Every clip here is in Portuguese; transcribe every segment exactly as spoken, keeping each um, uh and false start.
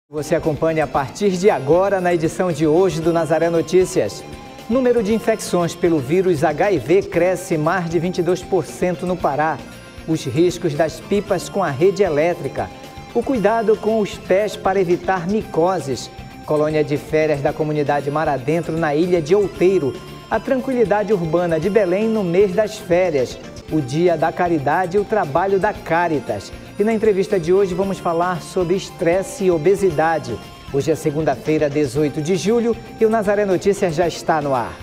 Você acompanha a partir de agora na edição de hoje do Nazaré Notícias. Número de infecções pelo vírus H I V cresce mais de vinte e dois por cento no Pará. Os riscos das pipas com a rede elétrica. O cuidado com os pés para evitar micoses. Colônia de férias da comunidade Mar Adentro na ilha de Outeiro. A tranquilidade urbana de Belém no mês das férias. O Dia da Caridade e o trabalho da Caritas. E na entrevista de hoje vamos falar sobre estresse e obesidade. Hoje é segunda-feira, dezoito de julho, e o Nazaré Notícias já está no ar.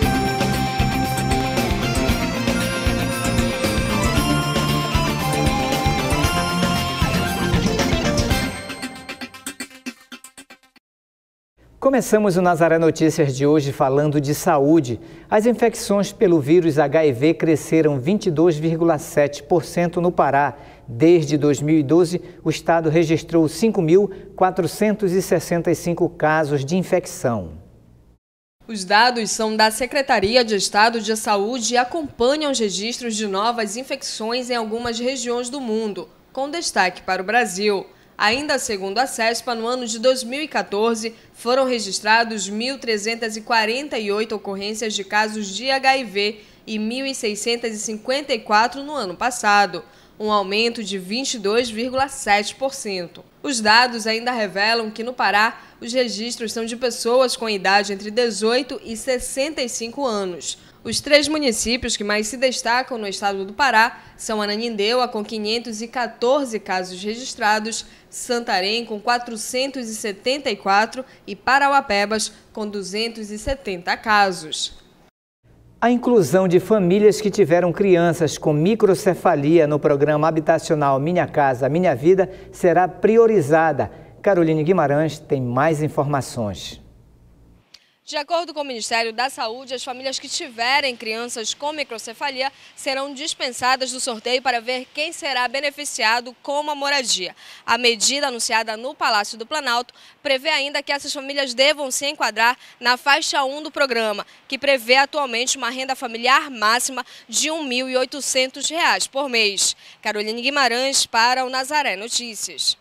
Começamos o Nazaré Notícias de hoje falando de saúde. As infecções pelo vírus H I V cresceram vinte e dois vírgula sete por cento no Pará. Desde dois mil e doze, o estado registrou cinco mil quatrocentos e sessenta e cinco casos de infecção. Os dados são da Secretaria de Estado de Saúde e acompanham os registros de novas infecções em algumas regiões do mundo, com destaque para o Brasil. Ainda segundo a CESPA, no ano de dois mil e quatorze, foram registrados mil trezentas e quarenta e oito ocorrências de casos de H I V e mil seiscentas e cinquenta e quatro no ano passado, um aumento de vinte e dois vírgula sete por cento. Os dados ainda revelam que no Pará, os registros são de pessoas com idade entre dezoito e sessenta e cinco anos. Os três municípios que mais se destacam no estado do Pará são Ananindeua, com quinhentos e quatorze casos registrados, Santarém, com quatrocentos e setenta e quatro e Parauapebas, com duzentos e setenta casos. A inclusão de famílias que tiveram crianças com microcefalia no programa habitacional Minha Casa Minha Vida será priorizada. Caroline Guimarães tem mais informações. De acordo com o Ministério da Saúde, as famílias que tiverem crianças com microcefalia serão dispensadas do sorteio para ver quem será beneficiado com uma moradia. A medida anunciada no Palácio do Planalto prevê ainda que essas famílias devam se enquadrar na faixa um do programa, que prevê atualmente uma renda familiar máxima de um mil e oitocentos reais por mês. Caroline Guimarães para o Nazaré Notícias.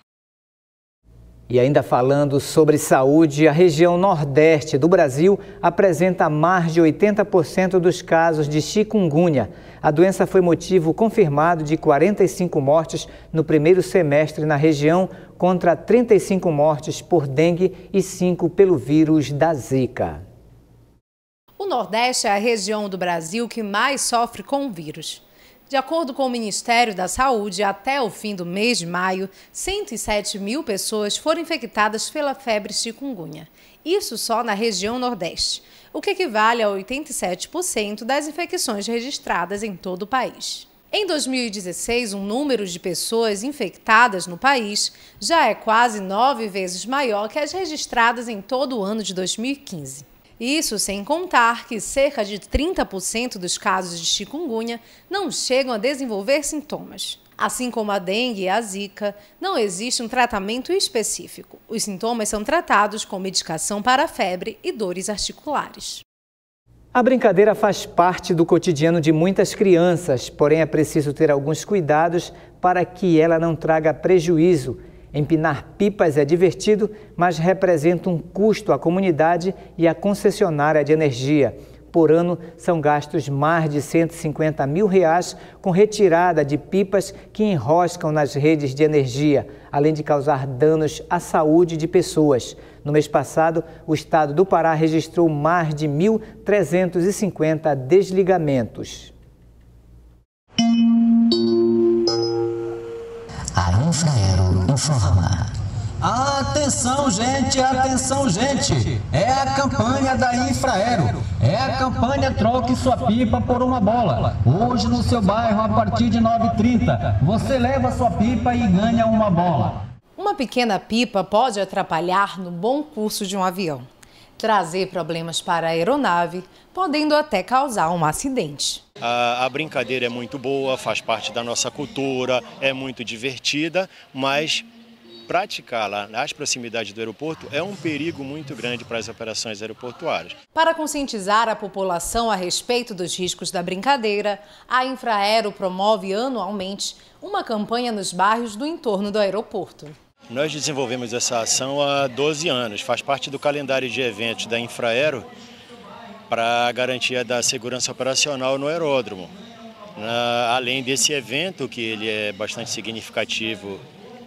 E ainda falando sobre saúde, a região nordeste do Brasil apresenta mais de oitenta por cento dos casos de chikungunya. A doença foi motivo confirmado de quarenta e cinco mortes no primeiro semestre na região, contra trinta e cinco mortes por dengue e cinco pelo vírus da Zika. O Nordeste é a região do Brasil que mais sofre com o vírus. De acordo com o Ministério da Saúde, até o fim do mês de maio, cento e sete mil pessoas foram infectadas pela febre chikungunya. Isso só na região Nordeste, o que equivale a oitenta e sete por cento das infecções registradas em todo o país. Em dois mil e dezesseis, o número de pessoas infectadas no país já é quase nove vezes maior que as registradas em todo o ano de dois mil e quinze. Isso sem contar que cerca de trinta por cento dos casos de chikungunya não chegam a desenvolver sintomas. Assim como a dengue e a zika, não existe um tratamento específico. Os sintomas são tratados com medicação para a febre e dores articulares. A brincadeira faz parte do cotidiano de muitas crianças, porém é preciso ter alguns cuidados para que ela não traga prejuízo. Empinar pipas é divertido, mas representa um custo à comunidade e à concessionária de energia. Por ano, são gastos mais de cento e cinquenta mil reais com retirada de pipas que enroscam nas redes de energia, além de causar danos à saúde de pessoas. No mês passado, o estado do Pará registrou mais de mil trezentos e cinquenta desligamentos. A Infraero informa. Atenção, gente, atenção, gente. É a campanha da Infraero. É a campanha Troque Sua Pipa por uma Bola. Hoje no seu bairro, a partir de nove e trinta, você leva sua pipa e ganha uma bola. Uma pequena pipa pode atrapalhar no bom curso de um avião, trazer problemas para a aeronave, podendo até causar um acidente. A, a brincadeira é muito boa, faz parte da nossa cultura, é muito divertida, mas praticá-la nas proximidades do aeroporto é um perigo muito grande para as operações aeroportuárias. Para conscientizar a população a respeito dos riscos da brincadeira, a Infraero promove anualmente uma campanha nos bairros do entorno do aeroporto. Nós desenvolvemos essa ação há doze anos, faz parte do calendário de eventos da Infraero para a garantia da segurança operacional no aeródromo. Na, além desse evento, que ele é bastante significativo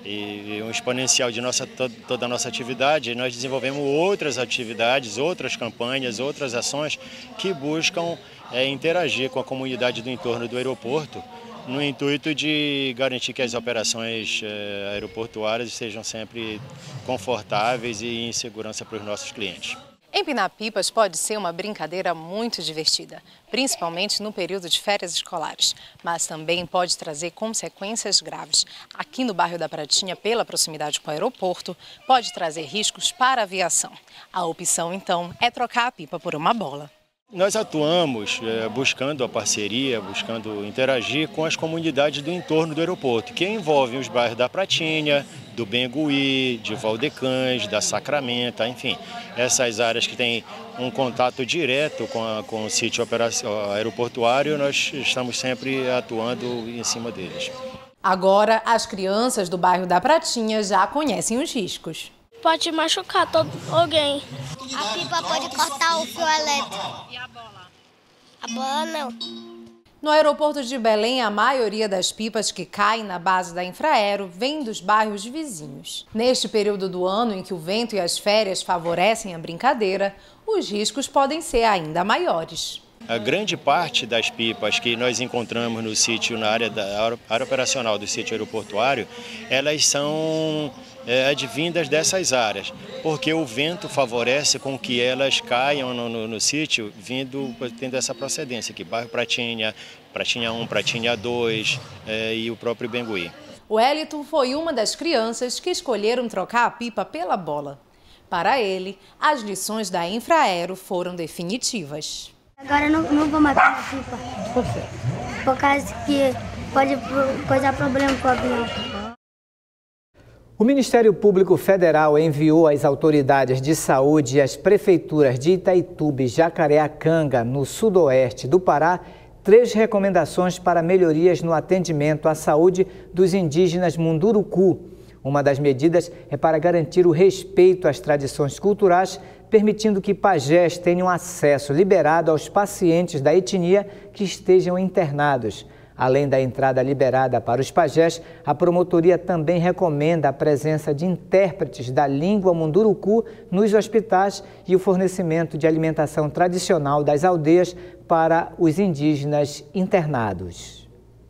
e um exponencial de nossa, to, toda a nossa atividade, nós desenvolvemos outras atividades, outras campanhas, outras ações que buscam é, interagir com a comunidade do entorno do aeroporto, no intuito de garantir que as operações é, aeroportuárias sejam sempre confortáveis e em segurança para os nossos clientes. Empinar pipas pode ser uma brincadeira muito divertida, principalmente no período de férias escolares, mas também pode trazer consequências graves. Aqui no bairro da Pratinha, pela proximidade com o aeroporto, pode trazer riscos para a aviação. A opção, então, é trocar a pipa por uma bola. Nós atuamos é, buscando a parceria, buscando interagir com as comunidades do entorno do aeroporto, que envolvem os bairros da Pratinha, do Bengui, de Valdecães, da Sacramento, enfim, essas áreas que têm um contato direto com, a, com o sítio aeroportuário, nós estamos sempre atuando em cima deles. Agora, as crianças do bairro da Pratinha já conhecem os riscos. Pode machucar todo, alguém. A pipa pode cortar o fio elétrico. E a bola? A bola não. No aeroporto de Belém, a maioria das pipas que caem na base da Infraero vem dos bairros vizinhos. Neste período do ano em que o vento e as férias favorecem a brincadeira, os riscos podem ser ainda maiores. A grande parte das pipas que nós encontramos no sítio, na área, da, área operacional do sítio aeroportuário, elas são é, advindas dessas áreas, porque o vento favorece com que elas caiam no, no, no sítio, vindo, tendo essa procedência aqui, bairro Pratinha, Pratinha um, Pratinha dois é, e o próprio Bengui. O Wellington foi uma das crianças que escolheram trocar a pipa pela bola. Para ele, as lições da Infraero foram definitivas. Agora eu não, não vou matar a pipa. Por quê? Por causa que pode causar problema com o avião. O Ministério Público Federal enviou às autoridades de saúde e às prefeituras de Itaituba e Jacareacanga, no sudoeste do Pará, três recomendações para melhorias no atendimento à saúde dos indígenas Munduruku. Uma das medidas é para garantir o respeito às tradições culturais, permitindo que pajés tenham acesso liberado aos pacientes da etnia que estejam internados. Além da entrada liberada para os pajés, a promotoria também recomenda a presença de intérpretes da língua munduruku nos hospitais e o fornecimento de alimentação tradicional das aldeias para os indígenas internados.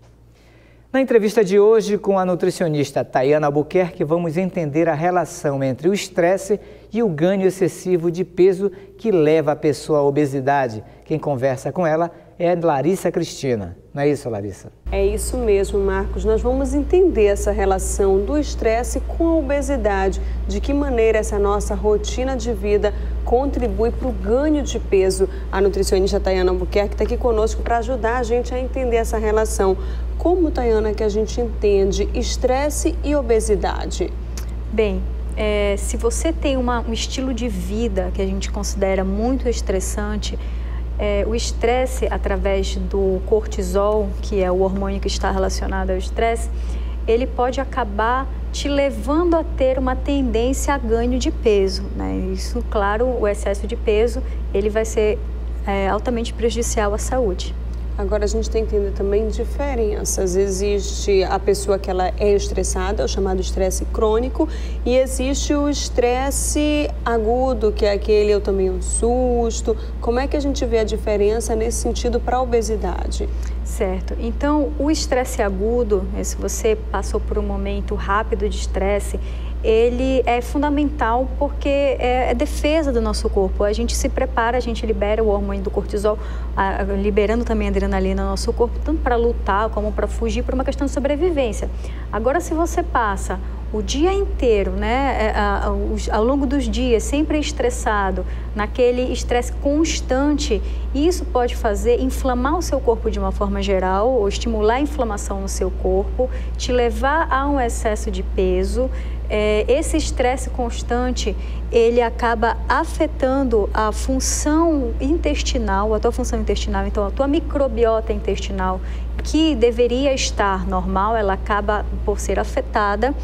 Na entrevista de hoje com a nutricionista Tayana Albuquerque, vamos entender a relação entre o estresse e o ganho excessivo de peso que leva a pessoa à obesidade. Quem conversa com ela é Larissa Cristina. Não é isso, Larissa? É isso mesmo, Marcos. Nós vamos entender essa relação do estresse com a obesidade, de que maneira essa nossa rotina de vida contribui para o ganho de peso. A nutricionista Tayana Albuquerque está aqui conosco para ajudar a gente a entender essa relação. Como, Tayana, que a gente entende estresse e obesidade? Bem, é, se você tem uma, um estilo de vida que a gente considera muito estressante, é, o estresse através do cortisol, que é o hormônio que está relacionado ao estresse, ele pode acabar te levando a ter uma tendência a ganho de peso, né? Isso, claro, o excesso de peso, ele vai ser é, altamente prejudicial à saúde. Agora a gente tem que entender também diferenças. Existe a pessoa que ela é estressada, é o chamado estresse crônico, e existe o estresse agudo, que é aquele eu tomei um susto. Como é que a gente vê a diferença nesse sentido para a obesidade? Certo. Então, o estresse agudo, se você passou por um momento rápido de estresse, ele é fundamental porque é, é defesa do nosso corpo. A gente se prepara, a gente libera o hormônio do cortisol, a, liberando também a adrenalina no nosso corpo, tanto para lutar como para fugir, por uma questão de sobrevivência. Agora, se você passa o dia inteiro, né, a, a, os, ao longo dos dias, sempre estressado, naquele estresse constante, isso pode fazer inflamar o seu corpo de uma forma geral, ou estimular a inflamação no seu corpo, te levar a um excesso de peso. É, esse estresse constante, ele acaba afetando a função intestinal, a tua função intestinal, então a tua microbiota intestinal, que deveria estar normal, ela acaba por ser afetada.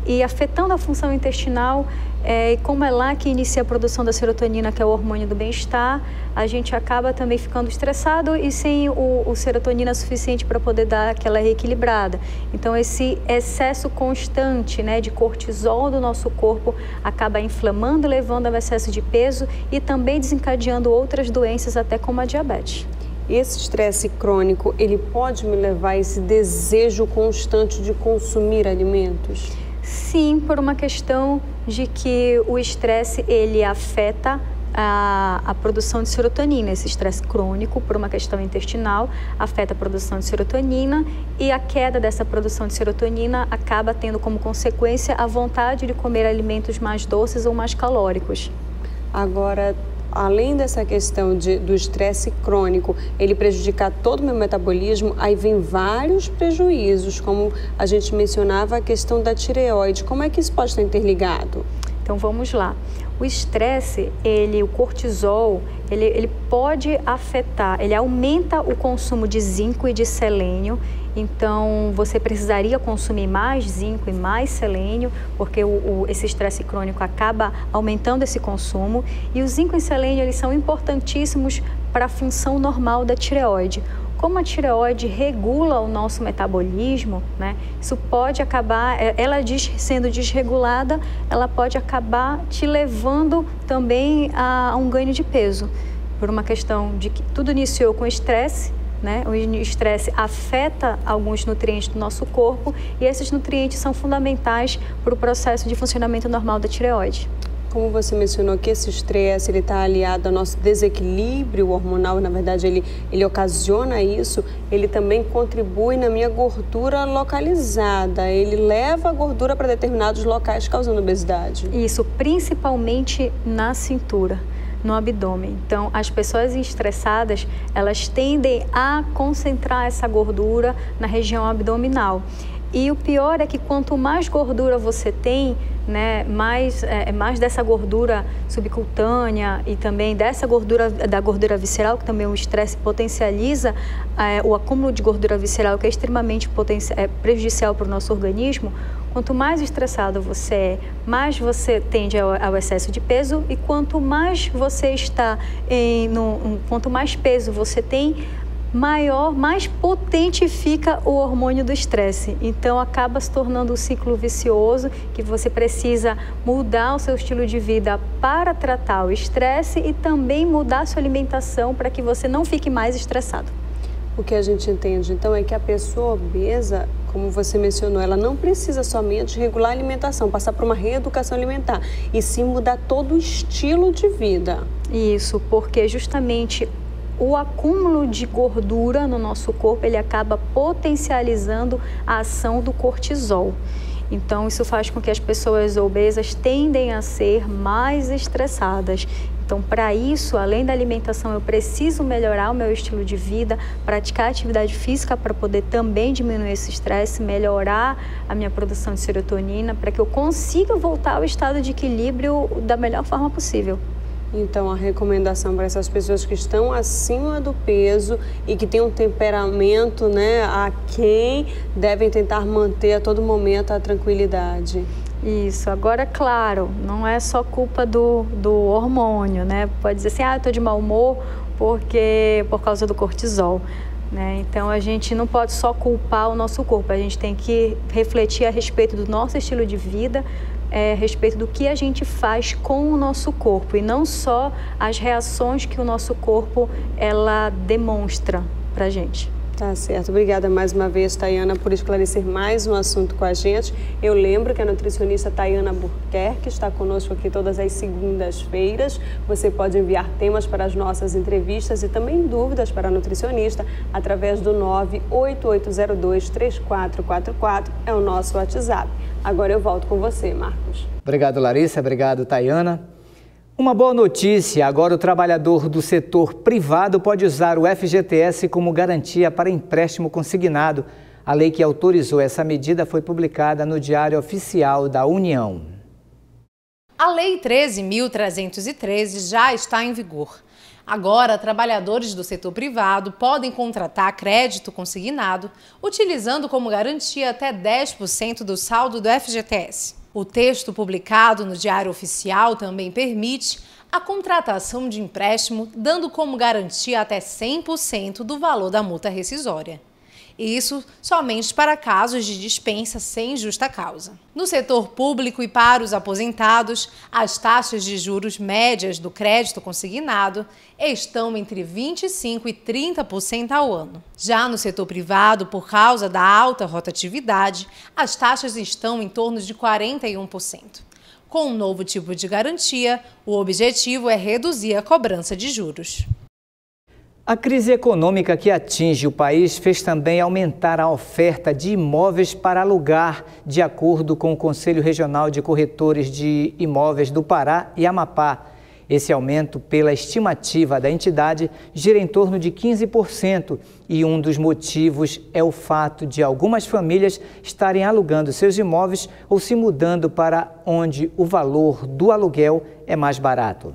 e afetando a função intestinal. É, como é lá que inicia a produção da serotonina, que é o hormônio do bem-estar, a gente acaba também ficando estressado e sem o, o serotonina suficiente para poder dar aquela reequilibrada. Então, esse excesso constante, né, de cortisol do nosso corpo acaba inflamando, levando ao excesso de peso e também desencadeando outras doenças, até como a diabetes. Esse estresse crônico, ele pode me levar a esse desejo constante de consumir alimentos? Sim, por uma questão de que o estresse ele afeta a, a produção de serotonina. Esse estresse crônico, por uma questão intestinal, afeta a produção de serotonina e a queda dessa produção de serotonina acaba tendo como consequência a vontade de comer alimentos mais doces ou mais calóricos. Agora, além dessa questão de, do estresse crônico, ele prejudicar todo o meu metabolismo, aí vem vários prejuízos, como a gente mencionava, a questão da tireoide. Como é que isso pode estar interligado? Então vamos lá. O estresse, ele, o cortisol, ele, ele pode afetar, ele aumenta o consumo de zinco e de selênio. Então, você precisaria consumir mais zinco e mais selênio, porque o, o, esse estresse crônico acaba aumentando esse consumo. E o zinco e selênio, eles são importantíssimos para a função normal da tireoide. Como a tireoide regula o nosso metabolismo, né, isso pode acabar, ela sendo desregulada, ela pode acabar te levando também a, a um ganho de peso. Por uma questão de que tudo iniciou com estresse, né? O estresse afeta alguns nutrientes do nosso corpo e esses nutrientes são fundamentais para o processo de funcionamento normal da tireoide. Como você mencionou que esse estresse ele está aliado ao nosso desequilíbrio hormonal, na verdade ele, ele ocasiona isso, ele também contribui na minha gordura localizada, ele leva a gordura para determinados locais causando obesidade. Isso, principalmente na cintura, no abdômen. Então, as pessoas estressadas, elas tendem a concentrar essa gordura na região abdominal. E o pior é que quanto mais gordura você tem, né, mais, é, mais dessa gordura subcutânea e também dessa gordura, da gordura visceral, que também o estresse potencializa é, o acúmulo de gordura visceral, que é extremamente é, prejudicial para o nosso organismo. Quanto mais estressado você é, mais você tende ao, ao excesso de peso e quanto mais você está em, no, quanto mais peso você tem, maior, mais potente fica o hormônio do estresse. Então, acaba se tornando um ciclo vicioso que você precisa mudar o seu estilo de vida para tratar o estresse e também mudar a sua alimentação para que você não fique mais estressado. O que a gente entende, então, é que a pessoa obesa, como você mencionou, ela não precisa somente regular a alimentação, passar por uma reeducação alimentar, e sim mudar todo o estilo de vida. Isso, porque justamente o acúmulo de gordura no nosso corpo, ele acaba potencializando a ação do cortisol. Então, isso faz com que as pessoas obesas tendem a ser mais estressadas. Então, para isso, além da alimentação, eu preciso melhorar o meu estilo de vida, praticar atividade física para poder também diminuir esse estresse, melhorar a minha produção de serotonina, para que eu consiga voltar ao estado de equilíbrio da melhor forma possível. Então, a recomendação para essas pessoas que estão acima do peso e que têm um temperamento, né, aquém, devem tentar manter a todo momento a tranquilidade. Isso. Agora, claro, não é só culpa do, do hormônio, né? Pode dizer assim, ah, eu estou de mau humor porque, por causa do cortisol. Né? Então, a gente não pode só culpar o nosso corpo, a gente tem que refletir a respeito do nosso estilo de vida, É, a respeito do que a gente faz com o nosso corpo e não só as reações que o nosso corpo ela demonstra para a gente. Tá certo. Obrigada mais uma vez, Tayana, por esclarecer mais um assunto com a gente. Eu lembro que a nutricionista Tayana Burquerque está conosco aqui todas as segundas-feiras. Você pode enviar temas para as nossas entrevistas e também dúvidas para a nutricionista através do nove oito oito zero dois três quatro quatro quatro, é o nosso WhatsApp. Agora eu volto com você, Marcos. Obrigado, Larissa. Obrigado, Tayana. Uma boa notícia, agora o trabalhador do setor privado pode usar o F G T S como garantia para empréstimo consignado. A lei que autorizou essa medida foi publicada no Diário Oficial da União. A Lei treze mil trezentos e treze já está em vigor. Agora, trabalhadores do setor privado podem contratar crédito consignado, utilizando como garantia até dez por cento do saldo do F G T S. O texto publicado no Diário Oficial também permite a contratação de empréstimo, dando como garantia até cem por cento do valor da multa rescisória. Isso somente para casos de dispensa sem justa causa. No setor público e para os aposentados, as taxas de juros médias do crédito consignado estão entre vinte e cinco por cento e trinta por cento ao ano. Já no setor privado, por causa da alta rotatividade, as taxas estão em torno de quarenta e um por cento. Com um novo tipo de garantia, o objetivo é reduzir a cobrança de juros. A crise econômica que atinge o país fez também aumentar a oferta de imóveis para alugar, de acordo com o Conselho Regional de Corretores de Imóveis do Pará e Amapá. Esse aumento, pela estimativa da entidade, gira em torno de quinze por cento e um dos motivos é o fato de algumas famílias estarem alugando seus imóveis ou se mudando para onde o valor do aluguel é mais barato.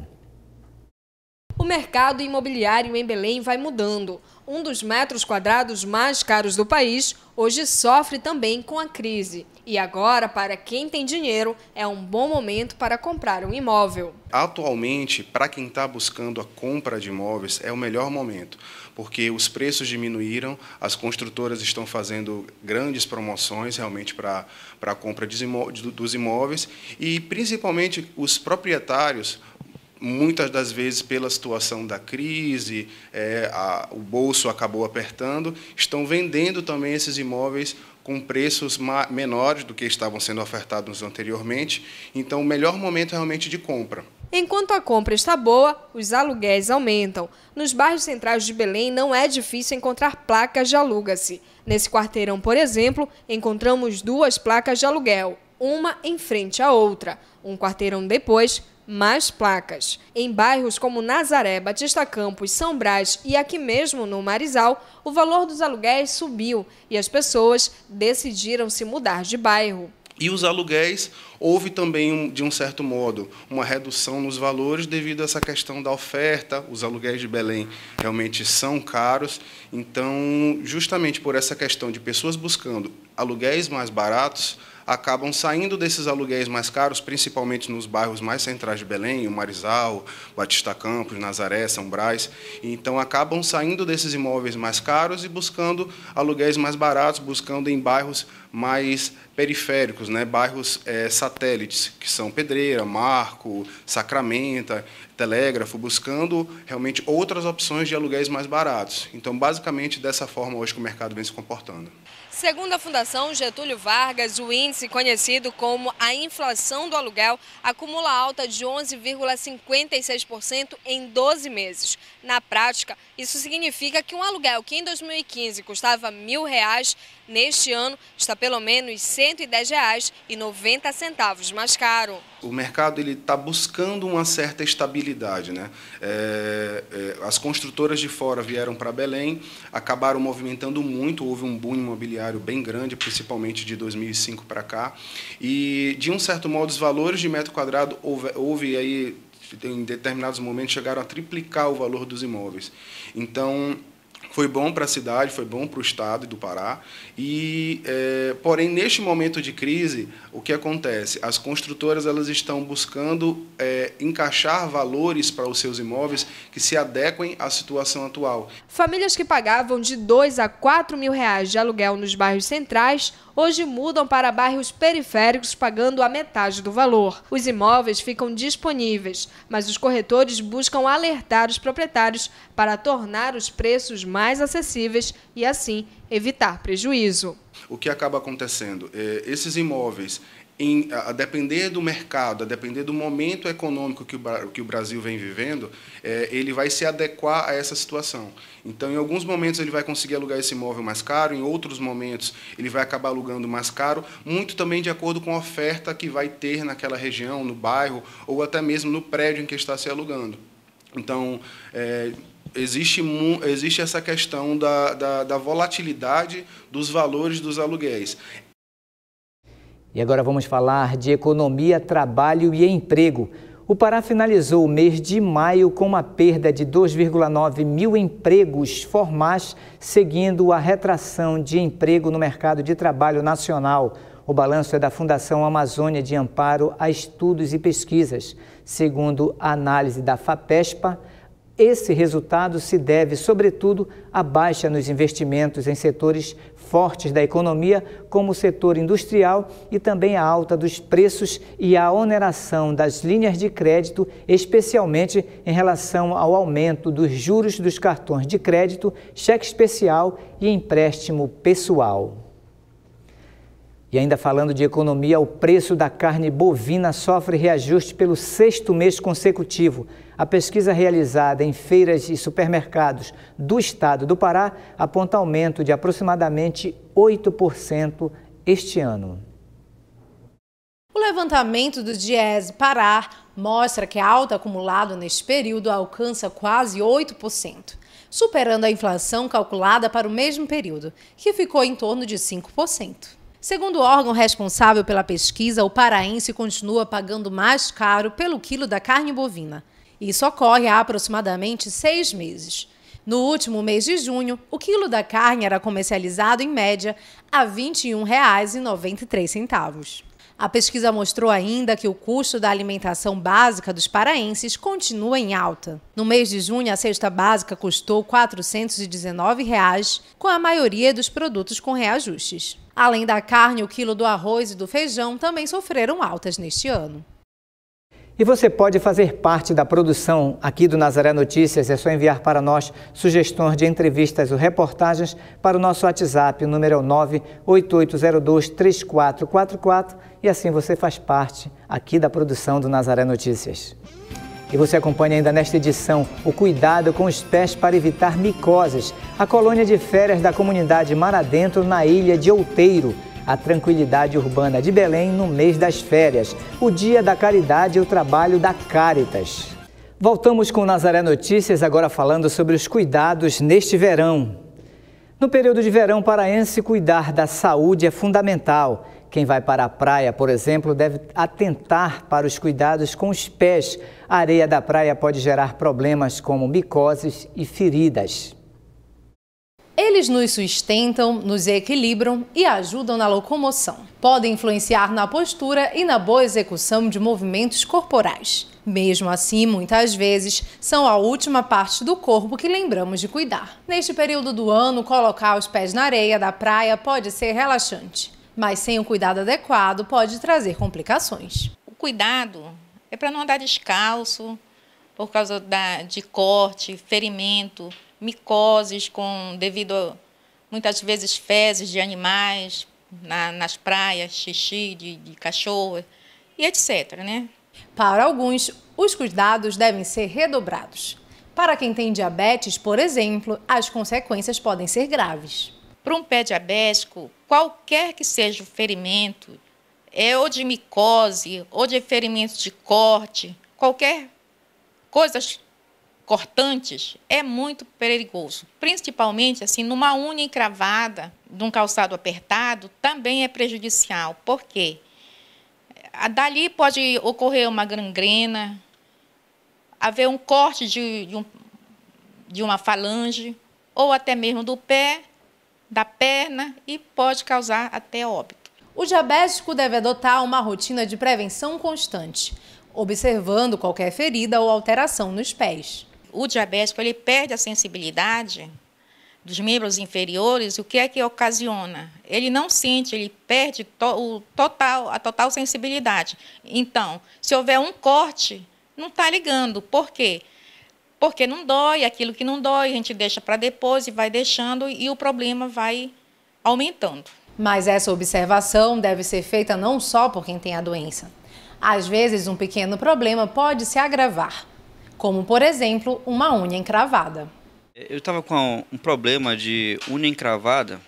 O mercado imobiliário em Belém vai mudando. Um dos metros quadrados mais caros do país hoje sofre também com a crise. E agora, para quem tem dinheiro, é um bom momento para comprar um imóvel. Atualmente, para quem está buscando a compra de imóveis, é o melhor momento, porque os preços diminuíram, as construtoras estão fazendo grandes promoções realmente para, para a compra dos imóveis e, principalmente, os proprietários, muitas das vezes pela situação da crise, é, a, o bolso acabou apertando, estão vendendo também esses imóveis com preços menores do que estavam sendo ofertados anteriormente. Então, o melhor momento é realmente de compra. Enquanto a compra está boa, os aluguéis aumentam. Nos bairros centrais de Belém não é difícil encontrar placas de aluga-se. Nesse quarteirão, por exemplo, encontramos duas placas de aluguel, uma em frente à outra. Um quarteirão depois, mais placas. Em bairros como Nazaré, Batista Campos, São Brás e aqui mesmo no Marizal, o valor dos aluguéis subiu e as pessoas decidiram se mudar de bairro. E os aluguéis, houve também, de um certo modo, uma redução nos valores devido a essa questão da oferta. Os aluguéis de Belém realmente são caros. Então, justamente por essa questão de pessoas buscando aluguéis mais baratos, acabam saindo desses aluguéis mais caros, principalmente nos bairros mais centrais de Belém, o Marizal, Batista Campos, Nazaré, São Brás. Então, acabam saindo desses imóveis mais caros e buscando aluguéis mais baratos, buscando em bairros mais periféricos, né? Bairros é, satélites, que são Pedreira, Marco, Sacramento, Telégrafo, buscando realmente outras opções de aluguéis mais baratos. Então, basicamente, dessa forma hoje que o mercado vem se comportando. Segundo a Fundação Getúlio Vargas, o índice conhecido como a inflação do aluguel acumula alta de onze vírgula cinquenta e seis por cento em doze meses. Na prática, isso significa que um aluguel que em dois mil e quinze custava mil reais, neste ano está pelo menos cento e dez reais e noventa centavos mais caro. O mercado ele está buscando uma certa estabilidade, né? É, é, as construtoras de fora vieram para Belém, acabaram movimentando muito, houve um boom imobiliário bem grande, principalmente de dois mil e cinco para cá, e de um certo modo os valores de metro quadrado houve, houve aí em determinados momentos chegaram a triplicar o valor dos imóveis. Então, foi bom para a cidade, foi bom para o estado do Pará. E, é, porém, neste momento de crise, o que acontece? As construtoras elas estão buscando é, encaixar valores para os seus imóveis que se adequem à situação atual. Famílias que pagavam de dois a quatro mil reais de aluguel nos bairros centrais hoje mudam para bairros periféricos pagando a metade do valor. Os imóveis ficam disponíveis, mas os corretores buscam alertar os proprietários para tornar os preços mais acessíveis e, assim, evitar prejuízo. O que acaba acontecendo? É, esses imóveis, em, a depender do mercado, a depender do momento econômico que o, que o Brasil vem vivendo, é, ele vai se adequar a essa situação. Então, em alguns momentos, ele vai conseguir alugar esse imóvel mais caro, em outros momentos, ele vai acabar alugando mais caro, muito também de acordo com a oferta que vai ter naquela região, no bairro, ou até mesmo no prédio em que está se alugando. Então, é, Existe, existe essa questão da, da, da volatilidade dos valores dos aluguéis. E agora vamos falar de economia, trabalho e emprego. O Pará finalizou o mês de maio com uma perda de dois vírgula nove mil empregos formais, seguindo a retração de emprego no mercado de trabalho nacional. O balanço é da Fundação Amazônia de Amparo a Estudos e Pesquisas. Segundo a análise da FAPESPA, esse resultado se deve, sobretudo, à baixa nos investimentos em setores fortes da economia, como o setor industrial, e também à alta dos preços e à oneração das linhas de crédito, especialmente em relação ao aumento dos juros dos cartões de crédito, cheque especial e empréstimo pessoal. E ainda falando de economia, o preço da carne bovina sofre reajuste pelo sexto mês consecutivo. A pesquisa realizada em feiras e supermercados do estado do Pará aponta aumento de aproximadamente oito por cento este ano. O levantamento do Diese Pará mostra que a alta acumulada neste período alcança quase oito por cento, superando a inflação calculada para o mesmo período, que ficou em torno de cinco por cento. Segundo o órgão responsável pela pesquisa, o paraense continua pagando mais caro pelo quilo da carne bovina. Isso ocorre há aproximadamente seis meses. No último mês de junho, o quilo da carne era comercializado, em média, a vinte e um reais e noventa e três centavos. A pesquisa mostrou ainda que o custo da alimentação básica dos paraenses continua em alta. No mês de junho, a cesta básica custou quatrocentos e dezenove reais, com a maioria dos produtos com reajustes. Além da carne, o quilo do arroz e do feijão também sofreram altas neste ano. E você pode fazer parte da produção aqui do Nazaré Notícias. É só enviar para nós sugestões de entrevistas ou reportagens para o nosso WhatsApp. O número é o nove oito oito zero dois três quatro quatro quatro e assim você faz parte aqui da produção do Nazaré Notícias. E você acompanha ainda nesta edição o cuidado com os pés para evitar micoses. A colônia de férias da comunidade Mar Adentro na ilha de Outeiro. A tranquilidade urbana de Belém no mês das férias. O Dia da Caridade e o trabalho da Cáritas. Voltamos com o Nazaré Notícias, agora falando sobre os cuidados neste verão. No período de verão paraense, cuidar da saúde é fundamental. Quem vai para a praia, por exemplo, deve atentar para os cuidados com os pés. A areia da praia pode gerar problemas como micoses e feridas. Eles nos sustentam, nos equilibram e ajudam na locomoção. Podem influenciar na postura e na boa execução de movimentos corporais. Mesmo assim, muitas vezes, são a última parte do corpo que lembramos de cuidar. Neste período do ano, colocar os pés na areia da praia pode ser relaxante, mas sem o cuidado adequado pode trazer complicações. O cuidado é para não andar descalço por causa da, de corte, ferimento, micoses com, devido a, muitas vezes, fezes de animais na, nas praias, xixi de, de cachorro e etcétera, né? Para alguns, os cuidados devem ser redobrados. Para quem tem diabetes, por exemplo, as consequências podem ser graves. Para um pé diabético, qualquer que seja o ferimento, é ou de micose, ou de ferimento de corte, qualquer coisa cortantes, é muito perigoso. Principalmente, assim, numa unha encravada, num calçado apertado, também é prejudicial. Por quê? Dali pode ocorrer uma gangrena, haver um corte de, de, um, de uma falange, ou até mesmo do pé, da perna, e pode causar até óbito. O diabético deve adotar uma rotina de prevenção constante, observando qualquer ferida ou alteração nos pés. O diabético ele perde a sensibilidade dos membros inferiores. O que é que ocasiona? Ele não sente, ele perde to, o total, a total sensibilidade. Então, se houver um corte, não está ligando. Por quê? Porque não dói, aquilo que não dói, a gente deixa para depois e vai deixando e o problema vai aumentando. Mas essa observação deve ser feita não só por quem tem a doença. Às vezes, um pequeno problema pode se agravar, como, por exemplo, uma unha encravada. Eu estava com um problema de unha encravada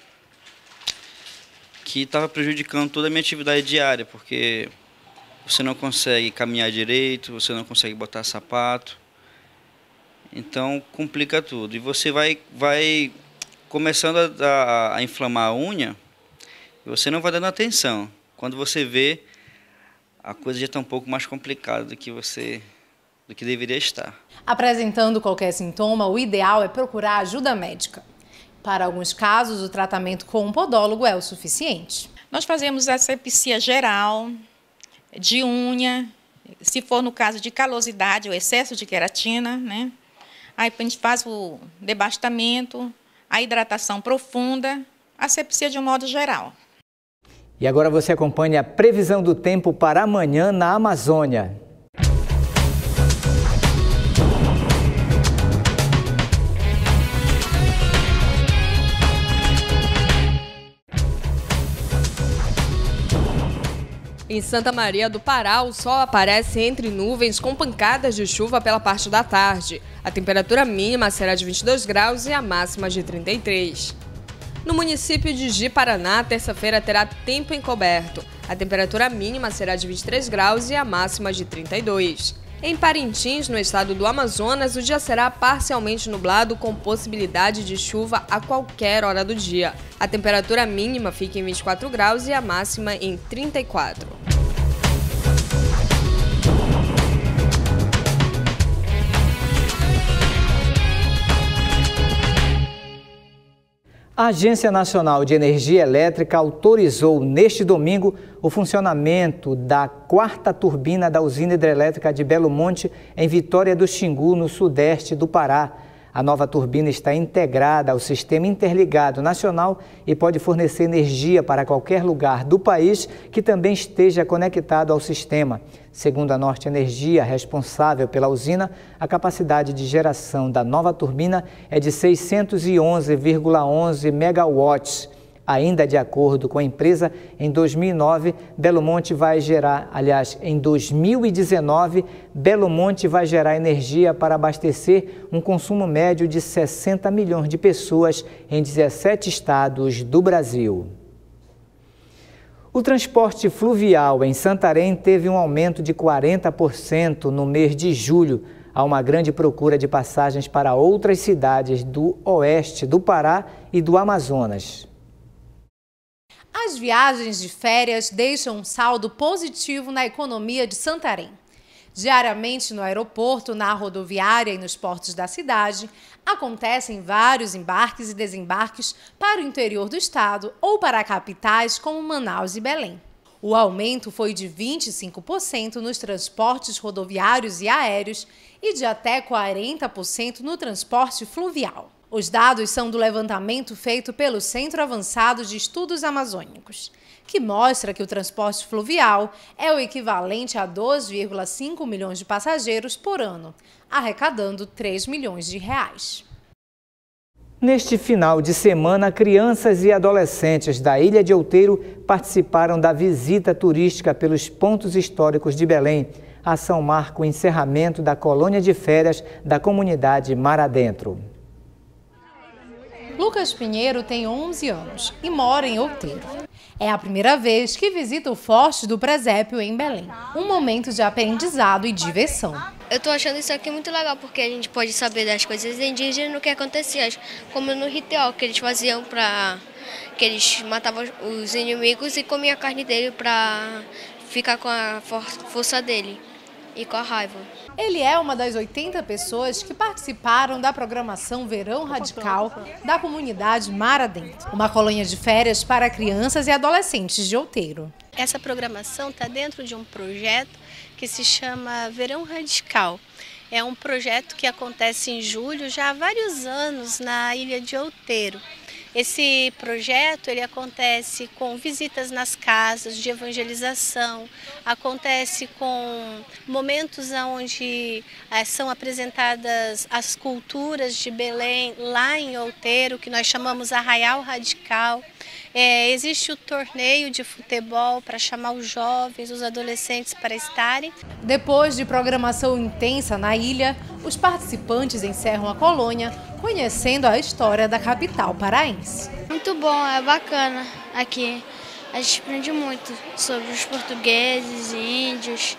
que estava prejudicando toda a minha atividade diária, porque você não consegue caminhar direito, você não consegue botar sapato, então complica tudo. E você vai, vai começando a, a, a inflamar a unha e você não vai dando atenção. Quando você vê, a coisa já está um pouco mais complicada do que você, do que deveria estar. Apresentando qualquer sintoma, o ideal é procurar ajuda médica. Para alguns casos, o tratamento com um podólogo é o suficiente. Nós fazemos asepsia geral, de unha, se for no caso de calosidade, o excesso de queratina, né? Aí a gente faz o debastamento, a hidratação profunda, asepsia de um modo geral. E agora você acompanha a previsão do tempo para amanhã na Amazônia. Em Santa Maria do Pará, o sol aparece entre nuvens com pancadas de chuva pela parte da tarde. A temperatura mínima será de vinte e dois graus e a máxima de trinta e três. No município de Ji-Paraná, terça-feira terá tempo encoberto. A temperatura mínima será de vinte e três graus e a máxima de trinta e dois. Em Parintins, no estado do Amazonas, o dia será parcialmente nublado com possibilidade de chuva a qualquer hora do dia. A temperatura mínima fica em vinte e quatro graus e a máxima em trinta e quatro. A Agência Nacional de Energia Elétrica autorizou neste domingo o funcionamento da quarta turbina da usina hidrelétrica de Belo Monte, em Vitória do Xingu, no sudeste do Pará. A nova turbina está integrada ao Sistema Interligado Nacional e pode fornecer energia para qualquer lugar do país que também esteja conectado ao sistema. Segundo a Norte Energia, responsável pela usina, a capacidade de geração da nova turbina é de seiscentos e onze vírgula onze megawatts. Ainda de acordo com a empresa, em dois mil e nove, Belo Monte vai gerar, aliás, em dois mil e dezenove, Belo Monte vai gerar energia para abastecer um consumo médio de sessenta milhões de pessoas em dezessete estados do Brasil. O transporte fluvial em Santarém teve um aumento de quarenta por cento no mês de julho. Há uma grande procura de passagens para outras cidades do oeste do Pará e do Amazonas. As viagens de férias deixam um saldo positivo na economia de Santarém. Diariamente no aeroporto, na rodoviária e nos portos da cidade, acontecem vários embarques e desembarques para o interior do estado ou para capitais como Manaus e Belém. O aumento foi de vinte e cinco por cento nos transportes rodoviários e aéreos e de até quarenta por cento no transporte fluvial. Os dados são do levantamento feito pelo Centro Avançado de Estudos Amazônicos, que mostra que o transporte fluvial é o equivalente a dois vírgula cinco milhões de passageiros por ano, arrecadando três milhões de reais. Neste final de semana, crianças e adolescentes da Ilha de Outeiro participaram da visita turística pelos pontos históricos de Belém. A ação marca o encerramento da colônia de férias da comunidade Mar Adentro. Lucas Pinheiro tem onze anos e mora em Outeiro. É a primeira vez que visita o Forte do Presépio em Belém. Um momento de aprendizado e diversão. Eu tô achando isso aqui muito legal, porque a gente pode saber das coisas indígenas no que acontecia, como no ritual que eles faziam para que eles matavam os inimigos e comiam a carne dele para ficar com a força dele e com a raiva. Ele é uma das oitenta pessoas que participaram da programação Verão Radical da comunidade Mar Adentro, uma colônia de férias para crianças e adolescentes de Outeiro. Essa programação está dentro de um projeto que se chama Verão Radical. É um projeto que acontece em julho já há vários anos na Ilha de Outeiro. Esse projeto ele acontece com visitas nas casas de evangelização, acontece com momentos onde é, são apresentadas as culturas de Belém lá em Outeiro, que nós chamamos Arraial Radical. É, existe o torneio de futebol para chamar os jovens, os adolescentes para estarem. Depois de programação intensa na ilha, os participantes encerram a colônia conhecendo a história da capital paraense. Muito bom, é bacana aqui. A gente aprende muito sobre os portugueses, índios.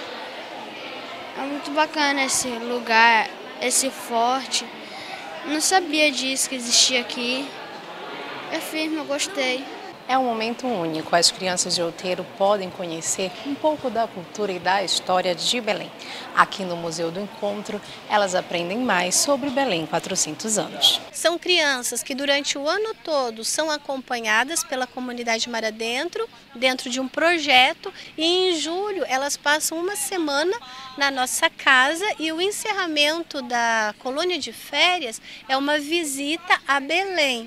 É muito bacana esse lugar, esse forte. Não sabia disso que existia aqui. É firme, eu gostei. É um momento único. As crianças de Outeiro podem conhecer um pouco da cultura e da história de Belém. Aqui no Museu do Encontro, elas aprendem mais sobre Belém quatrocentos anos. São crianças que durante o ano todo são acompanhadas pela comunidade Mar Adentro, dentro de um projeto, e em julho elas passam uma semana na nossa casa e o encerramento da colônia de férias é uma visita a Belém.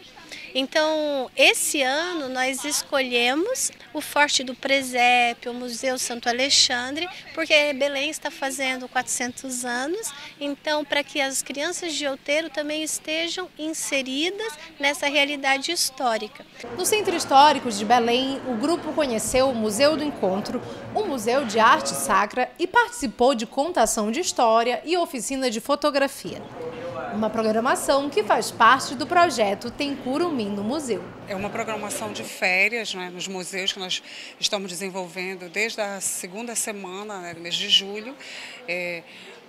Então, esse ano nós escolhemos o Forte do Presépio, o Museu Santo Alexandre, porque Belém está fazendo quatrocentos anos, então para que as crianças de Outeiro também estejam inseridas nessa realidade histórica. No Centro Histórico de Belém, o grupo conheceu o Museu do Encontro, um museu de arte sacra, e participou de contação de história e oficina de fotografia. Uma programação que faz parte do projeto Tem Curumim no Museu. É uma programação de férias, né, nos museus que nós estamos desenvolvendo desde a segunda semana, né, do mês de julho, é,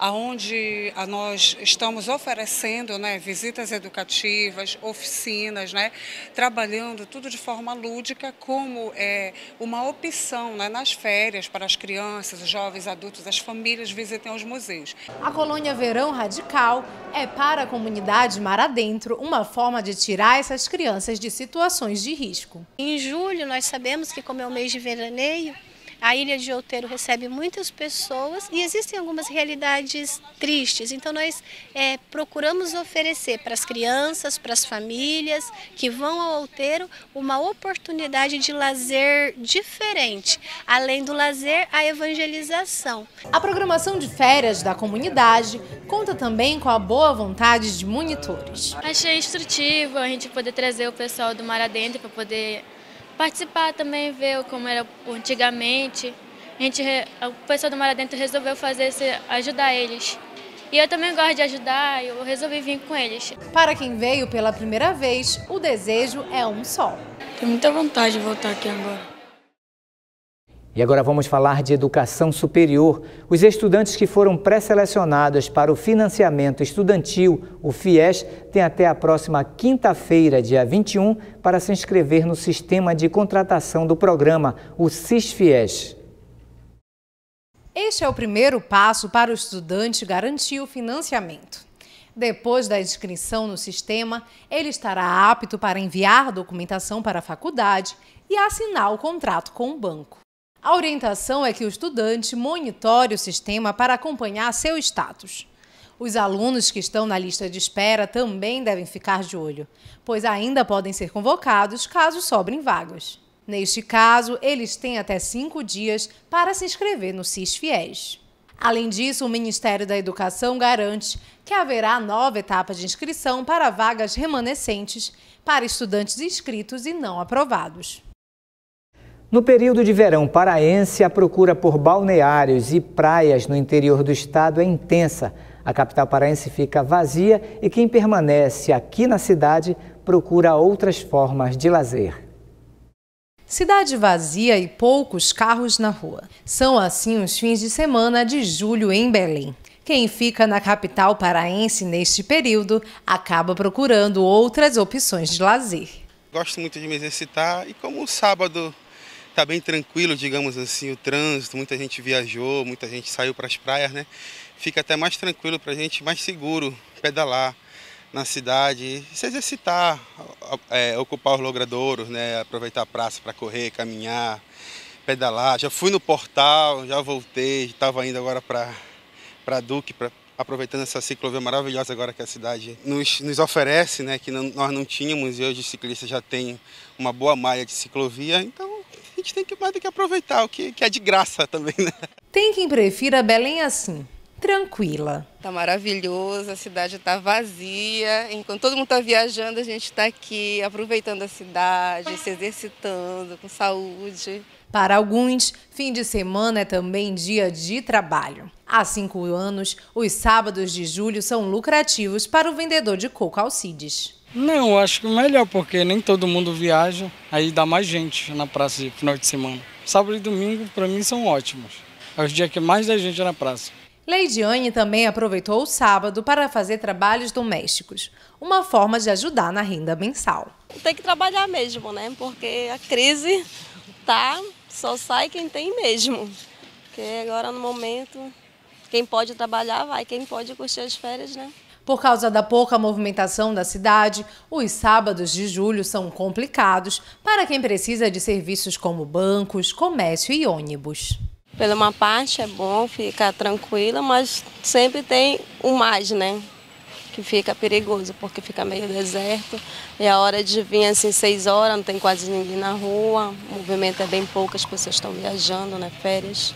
onde nós estamos oferecendo, né, visitas educativas, oficinas, né, trabalhando tudo de forma lúdica como é, uma opção, né, nas férias para as crianças, os jovens, adultos, as famílias visitem os museus. A colônia Verão Radical é para a comunidade Mar Adentro uma forma de tirar essas crianças de situações de risco. Em julho nós sabemos que, como é o mês de veraneio, a ilha de Outeiro recebe muitas pessoas e existem algumas realidades tristes. Então nós é, procuramos oferecer para as crianças, para as famílias que vão ao Outeiro uma oportunidade de lazer diferente. Além do lazer, a evangelização. A programação de férias da comunidade conta também com a boa vontade de monitores. Achei instrutivo a gente poder trazer o pessoal do Mar Adentro para poder participar também, ver como era antigamente. A gente, o pessoal do Mar Adentro resolveu fazer, ajudar eles. E eu também gosto de ajudar, eu resolvi vir com eles. Para quem veio pela primeira vez, o desejo é um só. Tenho muita vontade de voltar aqui agora. E agora vamos falar de educação superior. Os estudantes que foram pré-selecionados para o financiamento estudantil, o FIES, têm até a próxima quinta-feira, dia vinte e um, para se inscrever no sistema de contratação do programa, o SISFIES. Este é o primeiro passo para o estudante garantir o financiamento. Depois da inscrição no sistema, ele estará apto para enviar documentação para a faculdade e assinar o contrato com o banco. A orientação é que o estudante monitore o sistema para acompanhar seu status. Os alunos que estão na lista de espera também devem ficar de olho, pois ainda podem ser convocados caso sobrem vagas. Neste caso, eles têm até cinco dias para se inscrever no SISFIES. Além disso, o Ministério da Educação garante que haverá nova etapa de inscrição para vagas remanescentes para estudantes inscritos e não aprovados. No período de verão paraense, a procura por balneários e praias no interior do estado é intensa. A capital paraense fica vazia e quem permanece aqui na cidade procura outras formas de lazer. Cidade vazia e poucos carros na rua. São assim os fins de semana de julho em Belém. Quem fica na capital paraense neste período acaba procurando outras opções de lazer. Gosto muito de me exercitar e como o sábado está bem tranquilo, digamos assim, o trânsito, muita gente viajou, muita gente saiu para as praias, né? Fica até mais tranquilo para a gente, mais seguro pedalar na cidade, se exercitar, é, ocupar os logradouros, né? Aproveitar a praça para correr, caminhar, pedalar. Já fui no Portal, já voltei, estava indo agora para para Duque, pra, aproveitando essa ciclovia maravilhosa agora que a cidade nos, nos oferece, né? Que não, nós não tínhamos e hoje os ciclistas já têm uma boa malha de ciclovia, então a gente tem que mais do que aproveitar, o que, que é de graça também, né? Tem quem prefira Belém assim, tranquila. Tá maravilhoso, a cidade tá vazia, enquanto todo mundo tá viajando, a gente tá aqui aproveitando a cidade, se exercitando, com saúde. Para alguns, fim de semana é também dia de trabalho. Há cinco anos, os sábados de julho são lucrativos para o vendedor de coco Alcides. Não, acho que melhor, porque nem todo mundo viaja, aí dá mais gente na praça de final de semana. Sábado e domingo, para mim, são ótimos. É os dias que mais dá gente na praça. Leidiane também aproveitou o sábado para fazer trabalhos domésticos, uma forma de ajudar na renda mensal. Tem que trabalhar mesmo, né? Porque a crise tá, só sai quem tem mesmo. Porque agora no momento, quem pode trabalhar vai, quem pode curtir as férias, né? Por causa da pouca movimentação da cidade, os sábados de julho são complicados para quem precisa de serviços como bancos, comércio e ônibus. Pela uma parte é bom ficar tranquila, mas sempre tem o mais, né? Que fica perigoso, porque fica meio deserto. E a hora de vir assim, seis horas, não tem quase ninguém na rua, o movimento é bem pouco, as pessoas estão viajando, né? Férias.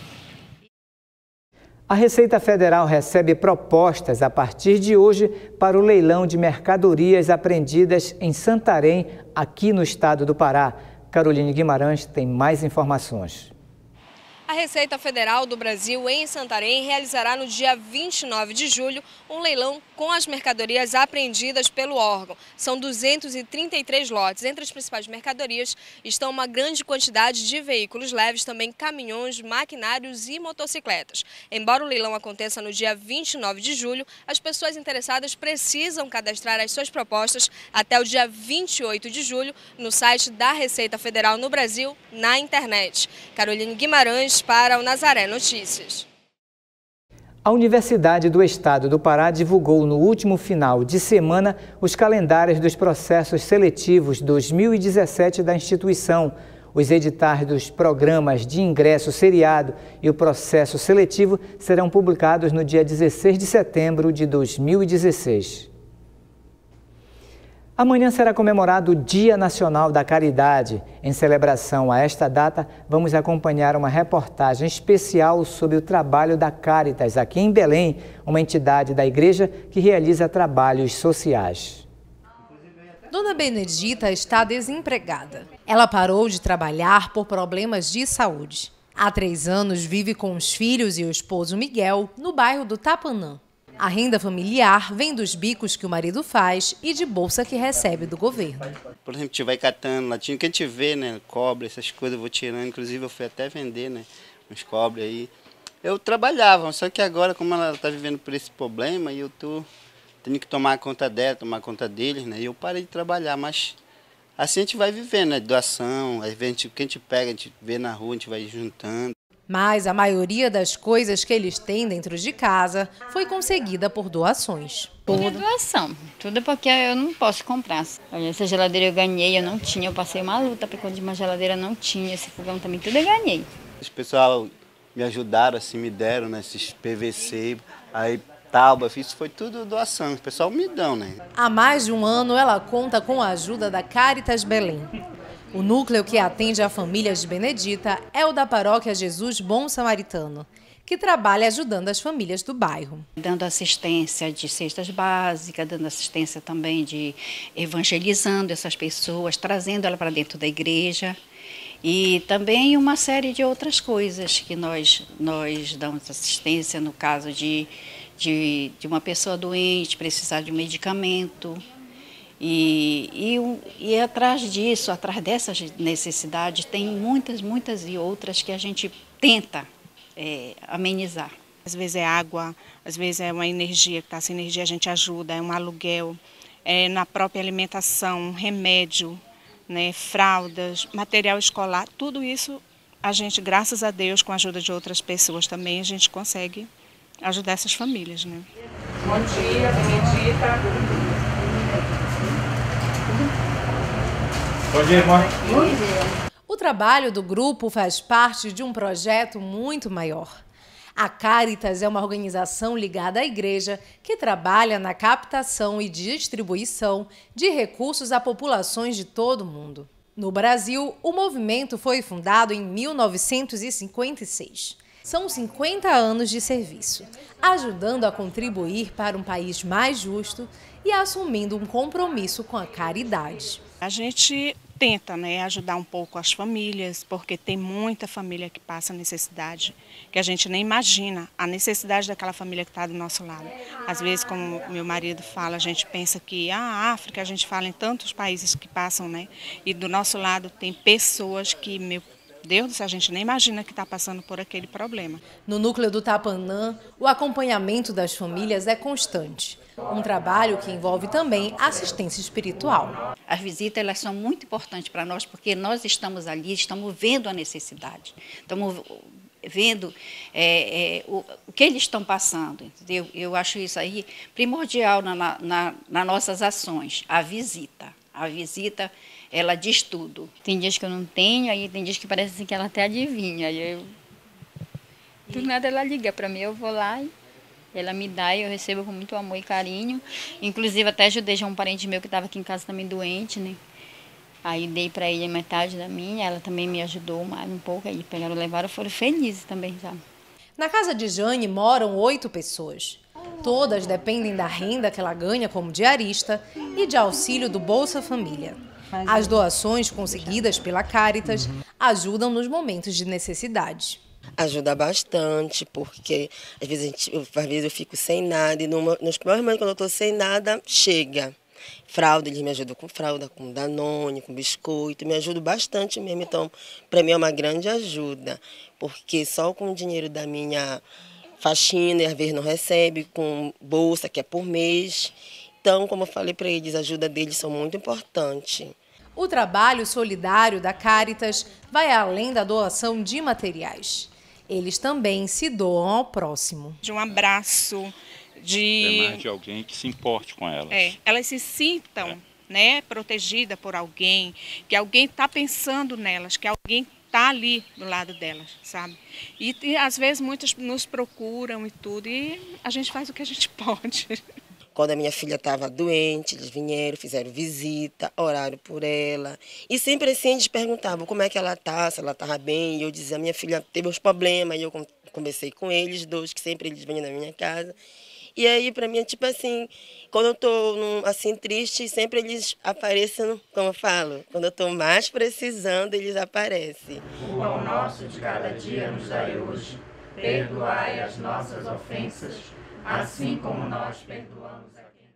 A Receita Federal recebe propostas a partir de hoje para o leilão de mercadorias apreendidas em Santarém, aqui no estado do Pará. Caroline Guimarães tem mais informações. A Receita Federal do Brasil, em Santarém, realizará no dia vinte e nove de julho um leilão com as mercadorias apreendidas pelo órgão. São duzentos e trinta e três lotes. Entre as principais mercadorias estão uma grande quantidade de veículos leves, também caminhões, maquinários e motocicletas. Embora o leilão aconteça no dia vinte e nove de julho, as pessoas interessadas precisam cadastrar as suas propostas até o dia vinte e oito de julho no site da Receita Federal no Brasil, na internet. Caroline Guimarães para o Nazaré Notícias. A Universidade do Estado do Pará divulgou no último final de semana os calendários dos processos seletivos dois mil e dezessete da instituição. Os editais dos programas de ingresso seriado e o processo seletivo serão publicados no dia dezesseis de setembro de dois mil e dezesseis. Amanhã será comemorado o Dia Nacional da Caridade. Em celebração a esta data, vamos acompanhar uma reportagem especial sobre o trabalho da Caritas, aqui em Belém, uma entidade da igreja que realiza trabalhos sociais. Dona Benedita está desempregada. Ela parou de trabalhar por problemas de saúde. Há três anos vive com os filhos e o esposo Miguel no bairro do Tapanã. A renda familiar vem dos bicos que o marido faz e de bolsa que recebe do governo. Por exemplo, a gente vai catando latinha, que a gente vê, né, cobre, essas coisas, eu vou tirando. Inclusive, eu fui até vender, né, uns cobre aí. Eu trabalhava, só que agora, como ela está vivendo por esse problema, eu tô tendo que tomar conta dela, tomar conta deles, né, e eu parei de trabalhar, mas assim a gente vai vivendo, né, doação, às vezes o que a gente pega, a gente vê na rua, a gente vai juntando. Mas a maioria das coisas que eles têm dentro de casa foi conseguida por doações. Tudo é doação, tudo porque eu não posso comprar. Olha, essa geladeira eu ganhei, eu não tinha, eu passei uma luta para quando uma geladeira não tinha, esse fogão também, tudo eu ganhei. Os pessoal me ajudaram, assim, me deram, né, esses P V C, aí tábua, isso foi tudo doação, o pessoal me dão, né. Há mais de um ano ela conta com a ajuda da Caritas Belém. O núcleo que atende a famílias de Benedita é o da Paróquia Jesus Bom Samaritano, que trabalha ajudando as famílias do bairro. Dando assistência de cestas básicas, dando assistência também de evangelizando essas pessoas, trazendo ela para dentro da igreja. E também uma série de outras coisas que nós, nós damos assistência no caso de, de, de uma pessoa doente, precisar de um medicamento. E, e, e atrás disso, atrás dessas necessidades, tem muitas, muitas e outras que a gente tenta é, amenizar. Às vezes é água, às vezes é uma energia que está sem energia, a gente ajuda, é um aluguel, é na própria alimentação, um remédio, né, fraldas, material escolar, tudo isso a gente, graças a Deus, com a ajuda de outras pessoas também, a gente consegue ajudar essas famílias, né? Bom dia, Benedita. Bom dia, irmã. O trabalho do grupo faz parte de um projeto muito maior. A Caritas é uma organização ligada à igreja que trabalha na captação e distribuição de recursos a populações de todo o mundo. No Brasil, o movimento foi fundado em mil novecentos e cinquenta e seis. São cinquenta anos de serviço, ajudando a contribuir para um país mais justo e assumindo um compromisso com a caridade. A gente tenta, né, ajudar um pouco as famílias, porque tem muita família que passa necessidade, que a gente nem imagina a necessidade daquela família que está do nosso lado. Às vezes, como meu marido fala, a gente pensa que ah, a África, a gente fala em tantos países que passam, né? E do nosso lado tem pessoas que, meu, Deus, se a gente nem imagina que está passando por aquele problema. No núcleo do Tapanã, o acompanhamento das famílias é constante. Um trabalho que envolve também assistência espiritual. As visitas elas são muito importantes para nós, porque nós estamos ali, estamos vendo a necessidade, estamos vendo é, é, o, o que eles estão passando, entendeu? Eu acho isso aí primordial na, na, nas nossas ações, a visita. A visita, ela diz tudo. Tem dias que eu não tenho, aí tem dias que parece assim que ela até adivinha. Aí eu, do nada ela liga para mim, eu vou lá e ela me dá e eu recebo com muito amor e carinho. Inclusive até ajudei já um parente meu que estava aqui em casa também doente, né? Aí dei para ele metade da minha, ela também me ajudou mais um pouco, aí pegaram, levaram, foram felizes também, sabe? Na casa de Jane moram oito pessoas. Todas dependem da renda que ela ganha como diarista e de auxílio do Bolsa Família. As doações conseguidas pela Caritas ajudam nos momentos de necessidade. Ajuda bastante, porque às vezes, a gente, eu, às vezes eu fico sem nada e numa, nos piores momentos quando eu estou sem nada, chega. Fralda, eles me ajudam com fralda, com Danone, com biscoito, me ajudam bastante mesmo. Então, para mim é uma grande ajuda, porque só com o dinheiro da minha faxina, às vezes não recebe, com bolsa, que é por mês. Então, como eu falei para eles, a ajuda deles são muito importante. O trabalho solidário da Caritas vai além da doação de materiais. Eles também se doam ao próximo. De um abraço, de... É mais de alguém que se importe com elas. É, elas se sintam, é. né, protegidas por alguém, que alguém está pensando nelas, que alguém está ali do lado delas, sabe? E, e às vezes muitas nos procuram e tudo, e a gente faz o que a gente pode. Quando a minha filha estava doente, eles vieram, fizeram visita, oraram por ela. E sempre assim eles perguntavam como é que ela está, se ela estava bem. E eu dizia, minha filha teve uns problemas, e eu conversei com eles dois, que sempre eles vêm na minha casa. E aí, para mim, é tipo assim, quando eu estou assim, triste, sempre eles aparecem, como eu falo, quando eu estou mais precisando, eles aparecem. O pão nosso de cada dia nos dai hoje, perdoai as nossas ofensas, assim como nós perdoamos a quem.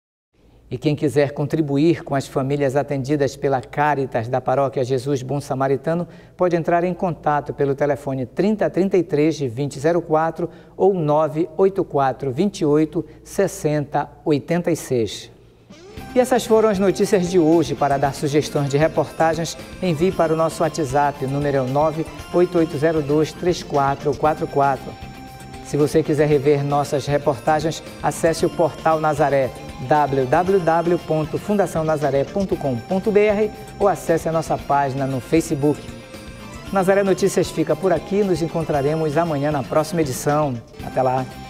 E quem quiser contribuir com as famílias atendidas pela Caritas da Paróquia Jesus Bom Samaritano, pode entrar em contato pelo telefone trinta, trinta e três, vinte zero quatro ou nove oito quatro, vinte e oito, sessenta, oitenta e seis. E essas foram as notícias de hoje. Para dar sugestões de reportagens, envie para o nosso WhatsApp, o número é nove oito oito zero dois, três quatro quatro quatro. Se você quiser rever nossas reportagens, acesse o portal Nazaré, w w w ponto fundação nazaré ponto com ponto b r ou acesse a nossa página no Facebook. Nazaré Notícias fica por aqui, nos encontraremos amanhã na próxima edição. Até lá!